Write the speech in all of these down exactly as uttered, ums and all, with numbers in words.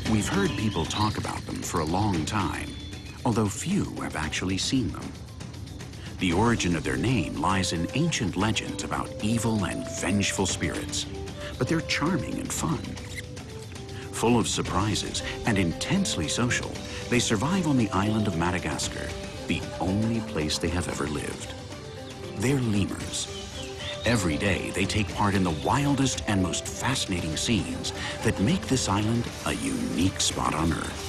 We've heard people talk about them for a long time, although few have actually seen them. The origin of their name lies in ancient legends about evil and vengeful spirits, but they're charming and fun. Full of surprises and intensely social, they survive on the island of Madagascar, the only place they have ever lived. They're lemurs. Every day, they take part in the wildest and most fascinating scenes that make this island a unique spot on Earth.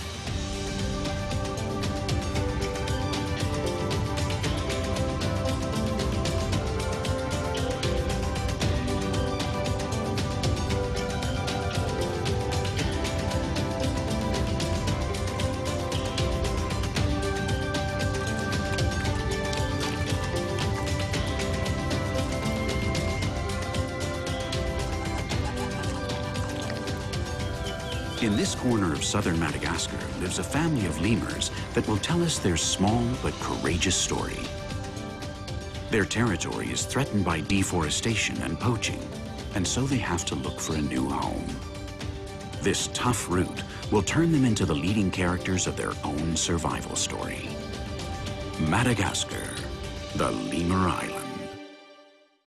In this corner of southern Madagascar lives a family of lemurs that will tell us their small but courageous story. Their territory is threatened by deforestation and poaching, and so they have to look for a new home. This tough route will turn them into the leading characters of their own survival story. Madagascar, the Lemur Island.